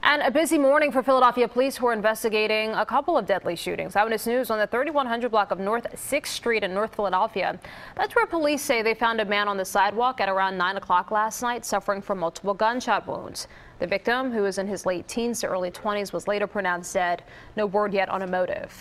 And a busy morning for Philadelphia police who are investigating a couple of deadly shootings. Eyewitness News on the 3100 block of North 6th Street in North Philadelphia. That's where police say they found a man on the sidewalk at around 9 o'clock last night suffering from multiple gunshot wounds. The victim, who is in his late teens to early 20s, was later pronounced dead. No word yet on a motive.